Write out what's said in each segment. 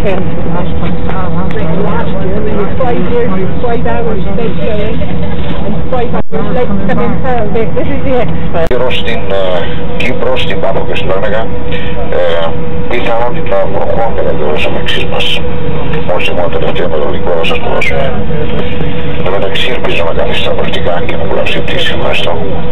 weekend. Last year, we were 5 years, 5 hours staying, and 5 hours late coming home. This is it. Καιρό στην Κύπρο, στην Άνω Θεσσαλονίκα, πιθανότητα προχώρητα το εξής μας. Μόλις μόνο τελευταία με το λικό θα σας το δώσουμε. Εν τω μεταξύ ελπίζω να κάνεις τα πρακτικά και να κουλάψει πτήση. Ευχαριστώ.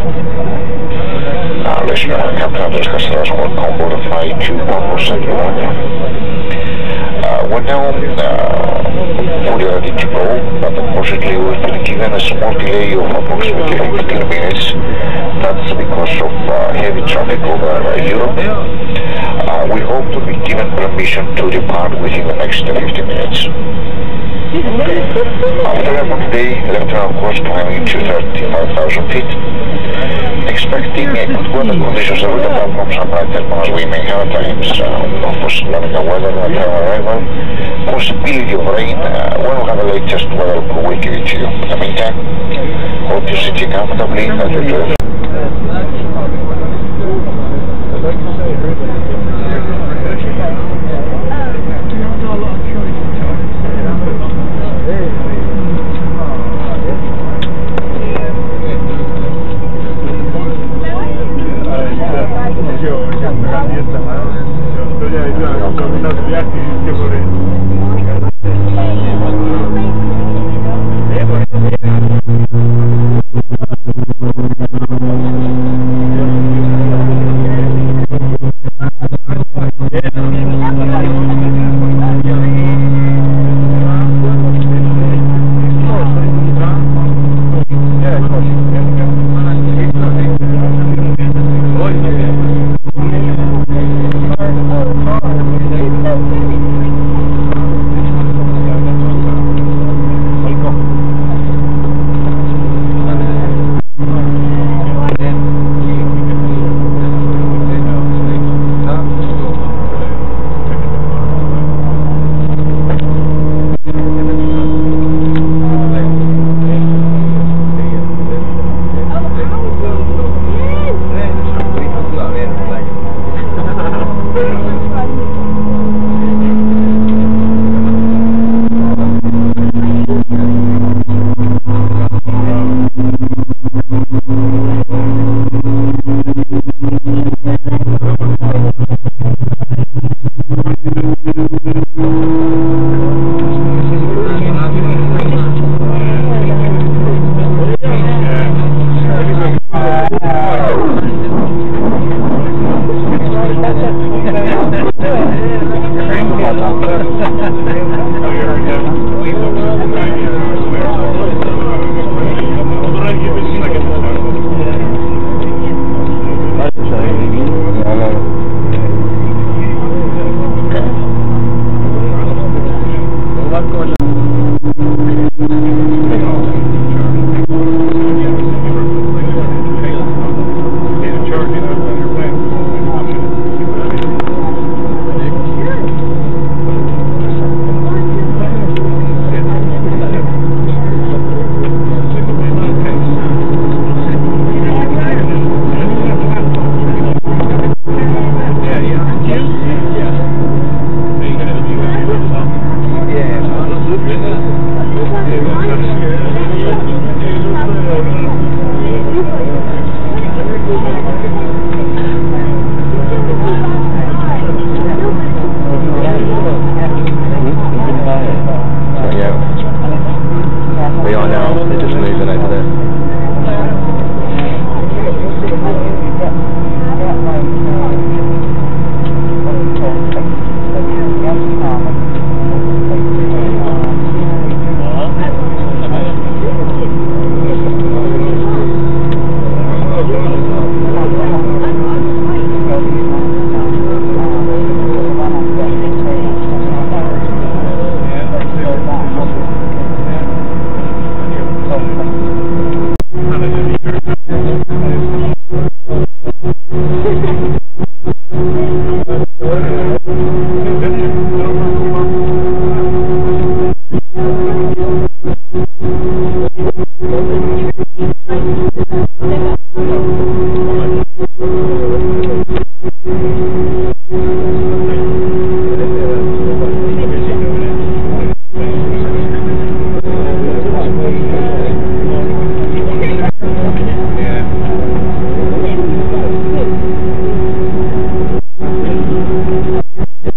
Listen, Captain Andres Castellanos on board of my 21% we're now fully ready to go, but unfortunately we've been given a small delay of approximately 15 minutes. That's because of heavy traffic over Europe. We hope to be given permission to depart within the next 15 minutes. After a day, Lieutenant course climbing to 35,000 feet. Expecting good weather conditions that will come from some bright as we may have at times, of course, learning weather at our arrival, possibility of rain, when we have the latest weather, we'll give it to you. In the meantime, hope you sit comfortably and enjoy the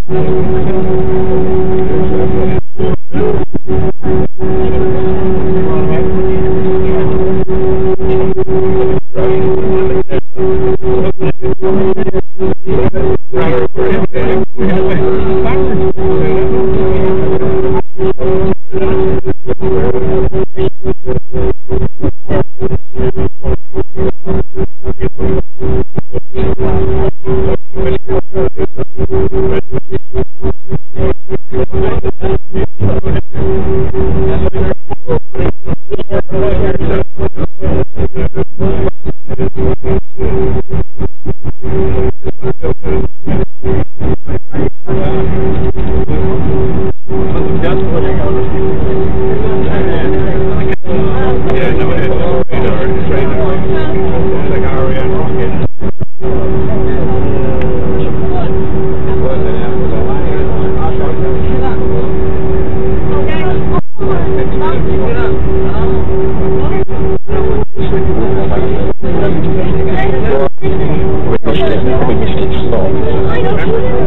Stop.